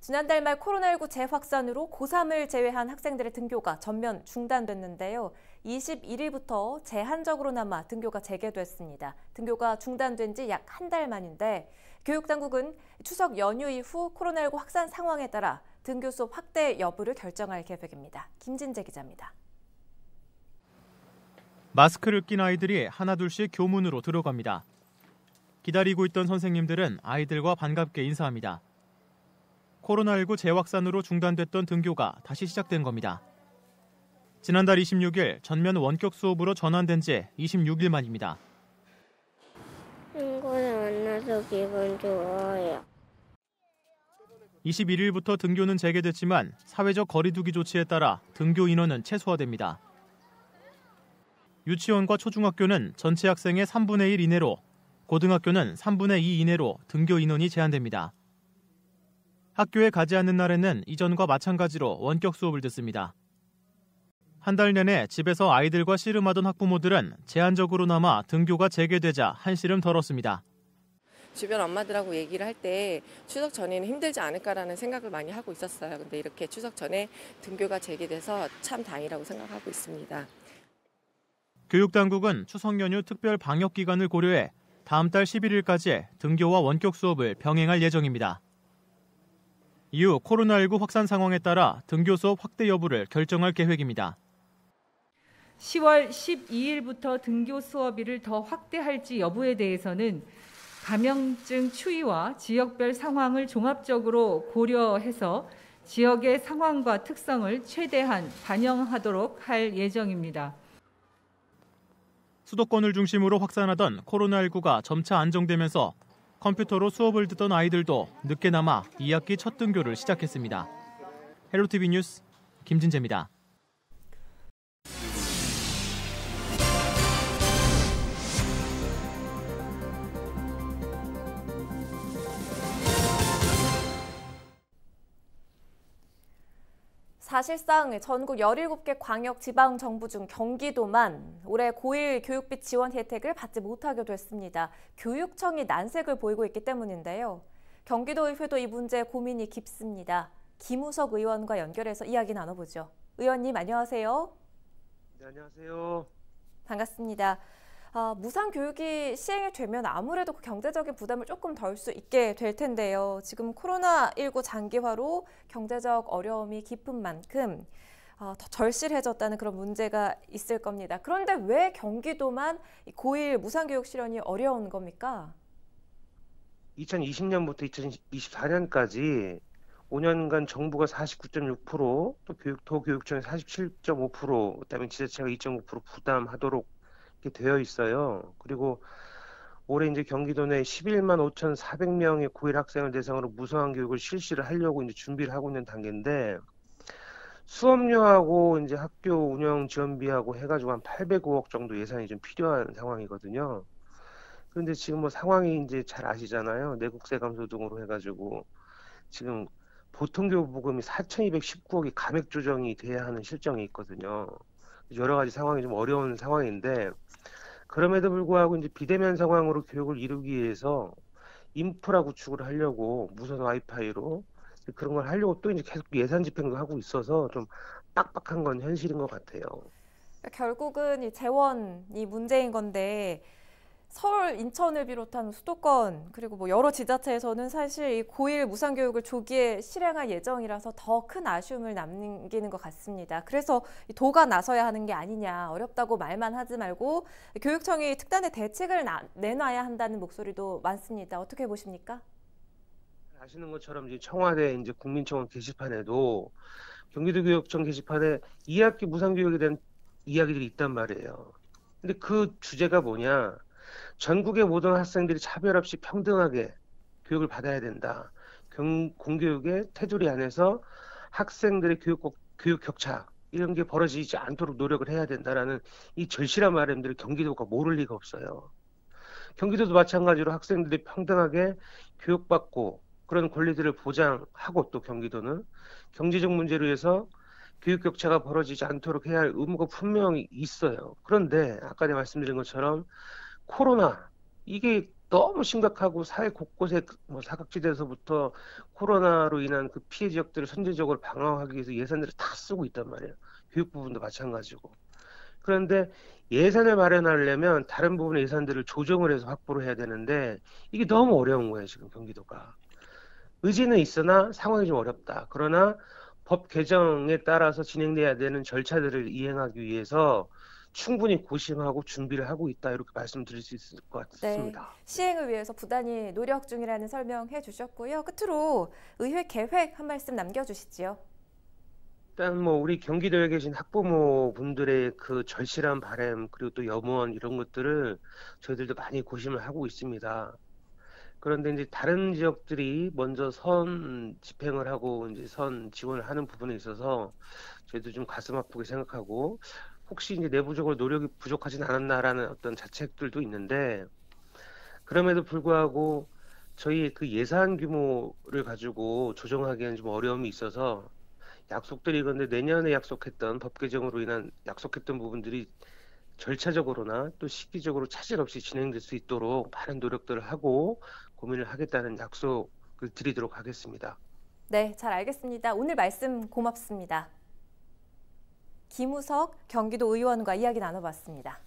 지난달 말 코로나19 재확산으로 고3을 제외한 학생들의 등교가 전면 중단됐는데요. 21일부터 제한적으로나마 등교가 재개됐습니다. 등교가 중단된 지 약 한 달 만인데 교육당국은 추석 연휴 이후 코로나19 확산 상황에 따라 등교 수업 확대 여부를 결정할 계획입니다. 김진재 기자입니다. 마스크를 낀 아이들이 하나둘씩 교문으로 들어갑니다. 기다리고 있던 선생님들은 아이들과 반갑게 인사합니다. 코로나19 재확산으로 중단됐던 등교가 다시 시작된 겁니다. 지난달 26일 전면 원격 수업으로 전환된 지 26일 만입니다. 친구들 만나서 기분 좋아요. 21일부터 등교는 재개됐지만 사회적 거리 두기 조치에 따라 등교 인원은 최소화됩니다. 유치원과 초중학교는 전체 학생의 3분의 1 이내로, 고등학교는 3분의 2 이내로 등교 인원이 제한됩니다. 학교에 가지 않는 날에는 이전과 마찬가지로 원격 수업을 듣습니다. 한 달 내내 집에서 아이들과 씨름하던 학부모들은 제한적으로나마 등교가 재개되자 한시름 덜었습니다. 주변 엄마들하고 얘기를 할 때 추석 전에는 힘들지 않을까라는 생각을 많이 하고 있었어요. 근데 이렇게 추석 전에 등교가 재개돼서 참 다행이라고 생각하고 있습니다. 교육당국은 추석 연휴 특별 방역 기간을 고려해 다음 달 11일까지 등교와 원격 수업을 병행할 예정입니다. 이후 코로나19 확산 상황에 따라 등교 수업 확대 여부를 결정할 계획입니다. 10월 12일부터 등교 수업일을 더 확대할지 여부에 대해서는 감염증 추이와 지역별 상황을 종합적으로 고려해서 지역의 상황과 특성을 최대한 반영하도록 할 예정입니다. 수도권을 중심으로 확산하던 코로나19가 점차 안정되면서 컴퓨터로 수업을 듣던 아이들도 늦게나마 2학기 첫 등교를 시작했습니다. 헬로티비 뉴스 김진재입니다. 사실상 전국 17개 광역 지방정부 중 경기도만 올해 고1 교육비 지원 혜택을 받지 못하게 됐습니다. 교육청이 난색을 보이고 있기 때문인데요. 경기도의회도 이 문제 고민이 깊습니다. 김우석 의원과 연결해서 이야기 나눠보죠. 의원님 안녕하세요. 네, 안녕하세요. 반갑습니다. 무상교육이 시행이 되면 아무래도 그 경제적인 부담을 조금 덜 수 있게 될 텐데요. 지금 코로나19 장기화로 경제적 어려움이 깊은 만큼 더 절실해졌다는 그런 문제가 있을 겁니다. 그런데 왜 경기도만 고1 무상교육 실현이 어려운 겁니까? 2020년부터 2024년까지 5년간 정부가 49.6%, 또 도교육청이 47.5%, 그다음에 지자체가 2.5% 부담하도록 이렇게 되어 있어요. 그리고 올해 이제 경기도 내 11만 5,400명의 고1 학생을 대상으로 무상한 교육을 실시를 하려고 이제 준비를 하고 있는 단계인데, 수업료하고 이제 학교 운영 지원비하고 해가지고 한 805억 정도 예산이 좀 필요한 상황이거든요. 그런데 지금 뭐 상황이 이제 잘 아시잖아요. 내국세 감소 등으로 해가지고 지금 보통교부금이 4,219억이 감액 조정이 돼야 하는 실정이 있거든요. 여러 가지 상황이 좀 어려운 상황인데, 그럼에도 불구하고 이제 비대면 상황으로 교육을 이루기 위해서 인프라 구축을 하려고 무선 와이파이로 그런 걸 하려고 또 이제 계속 예산 집행도 하고 있어서 좀 빡빡한 건 현실인 것 같아요. 결국은 이 재원이 문제인 건데 서울, 인천을 비롯한 수도권 그리고 뭐 여러 지자체에서는 사실 이 고1 무상교육을 조기에 실행할 예정이라서 더 큰 아쉬움을 남기는 것 같습니다. 그래서 도가 나서야 하는 게 아니냐, 어렵다고 말만 하지 말고 교육청이 특단의 대책을 내놔야 한다는 목소리도 많습니다. 어떻게 보십니까? 아시는 것처럼 이제 청와대 이제 국민청원 게시판에도 경기도교육청 게시판에 2학기 무상교육에 대한 이야기들이 있단 말이에요. 근데 그 주제가 뭐냐? 전국의 모든 학생들이 차별 없이 평등하게 교육을 받아야 된다. 공교육의 테두리 안에서 학생들의 교육 격차 이런 게 벌어지지 않도록 노력을 해야 된다라는 이 절실한 말씀들을 경기도가 모를 리가 없어요. 경기도도 마찬가지로 학생들이 평등하게 교육받고 그런 권리들을 보장하고, 또 경기도는 경제적 문제로 해서 교육 격차가 벌어지지 않도록 해야 할 의무가 분명히 있어요. 그런데 아까 말씀드린 것처럼 코로나, 이게 너무 심각하고 사회 곳곳에 뭐 사각지대에서부터 코로나로 인한 그 피해 지역들을 선제적으로 방어하기 위해서 예산들을 다 쓰고 있단 말이에요. 교육 부분도 마찬가지고. 그런데 예산을 마련하려면 다른 부분의 예산들을 조정을 해서 확보를 해야 되는데 이게 너무 어려운 거예요, 지금 경기도가. 의지는 있으나 상황이 좀 어렵다. 그러나 법 개정에 따라서 진행돼야 되는 절차들을 이행하기 위해서 충분히 고심하고 준비를 하고 있다. 이렇게 말씀드릴 수 있을 것 네, 같습니다. 시행을 위해서 부단히 노력 중이라는 설명해 주셨고요. 끝으로 의회 계획 한 말씀 남겨주시지요. 일단 뭐 우리 경기도에 계신 학부모 분들의 그 절실한 바람 그리고 또 염원 이런 것들을 저희들도 많이 고심을 하고 있습니다. 그런데 이제 다른 지역들이 먼저 선 집행을 하고 이제 선 지원을 하는 부분에 있어서 저희도 좀 가슴 아프게 생각하고 혹시 이제 내부적으로 노력이 부족하진 않았나라는 어떤 자책들도 있는데 그럼에도 불구하고 저희 그 예산 규모를 가지고 조정하기에는 좀 어려움이 있어서 약속드리건데 내년에 약속했던 법 개정으로 인한 약속했던 부분들이 절차적으로나 또 시기적으로 차질 없이 진행될 수 있도록 많은 노력들을 하고 고민을 하겠다는 약속을 드리도록 하겠습니다. 네, 잘 알겠습니다. 오늘 말씀 고맙습니다. 김우석 경기도 의원과 이야기 나눠봤습니다.